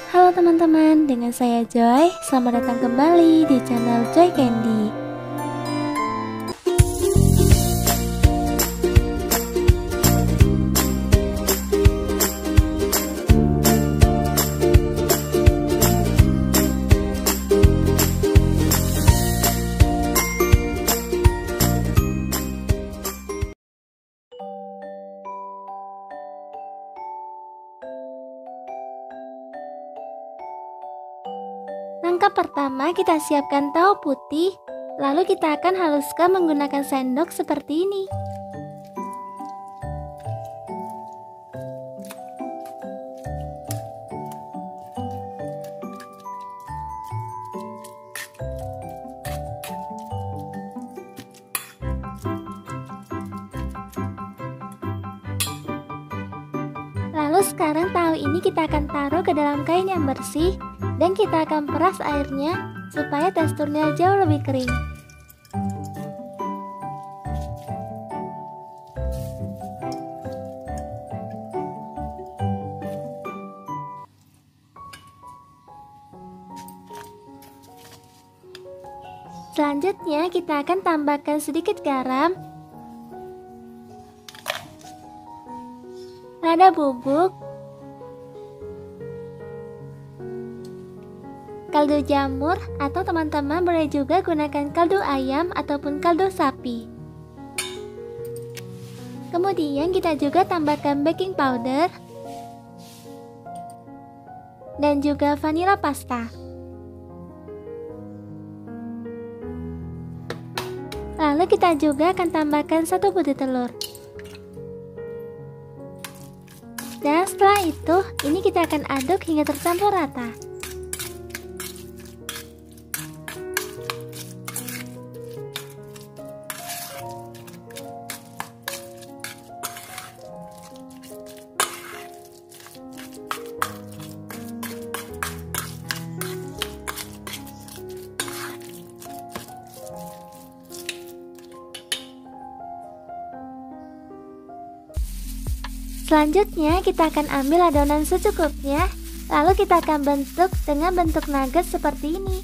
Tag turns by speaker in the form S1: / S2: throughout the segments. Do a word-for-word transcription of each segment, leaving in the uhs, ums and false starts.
S1: Halo teman-teman, dengan saya Joy. Selamat datang kembali di channel Joy Candy. Langkah pertama, kita siapkan tahu putih, lalu kita akan haluskan menggunakan sendok seperti ini. Lalu sekarang tahu ini kita akan taruh ke dalam kain yang bersih dan kita akan peras airnya supaya teksturnya jauh lebih kering. Selanjutnya kita akan tambahkan sedikit garam, lada bubuk, kaldu jamur, atau teman-teman boleh juga gunakan kaldu ayam ataupun kaldu sapi. Kemudian kita juga tambahkan baking powder dan juga vanilla pasta. Lalu kita juga akan tambahkan satu butir telur. Dan setelah itu, ini kita akan aduk hingga tercampur rata. Selanjutnya kita akan ambil adonan secukupnya, lalu kita akan bentuk dengan bentuk nugget seperti ini.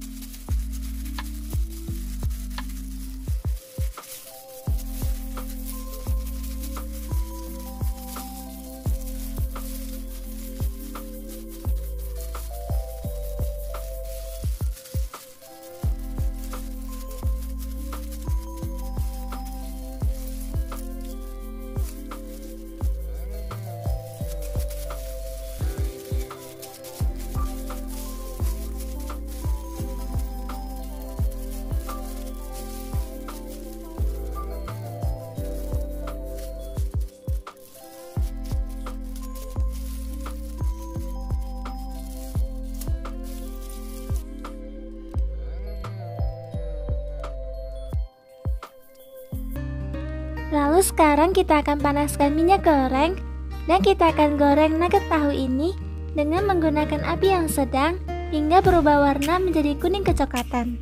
S1: Lalu sekarang kita akan panaskan minyak goreng dan kita akan goreng nugget tahu ini dengan menggunakan api yang sedang hingga berubah warna menjadi kuning kecoklatan.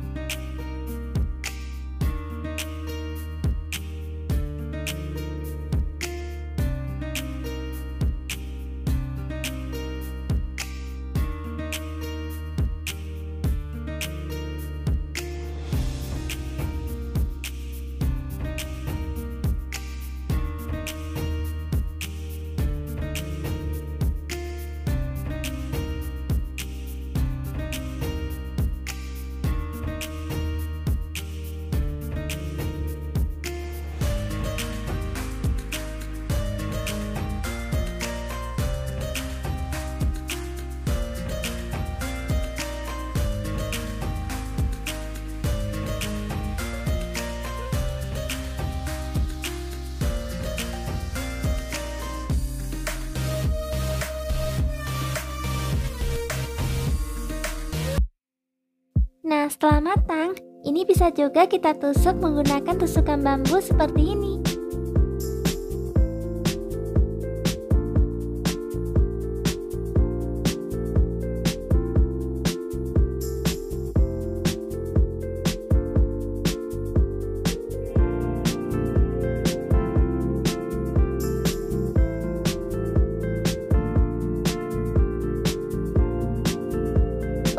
S1: Nah, setelah matang, ini bisa juga kita tusuk menggunakan tusukan bambu seperti ini.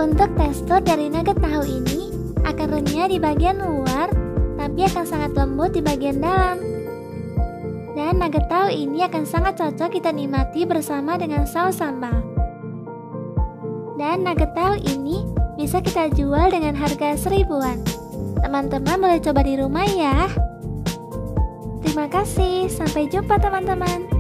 S1: Untuk tekstur dari nugget tahu ini akan renyah di bagian luar, tapi akan sangat lembut di bagian dalam. Dan nugget tahu ini akan sangat cocok kita nikmati bersama dengan saus sambal. Dan nugget tahu ini bisa kita jual dengan harga seribuan. Teman-teman boleh coba di rumah ya. Terima kasih, sampai jumpa teman-teman.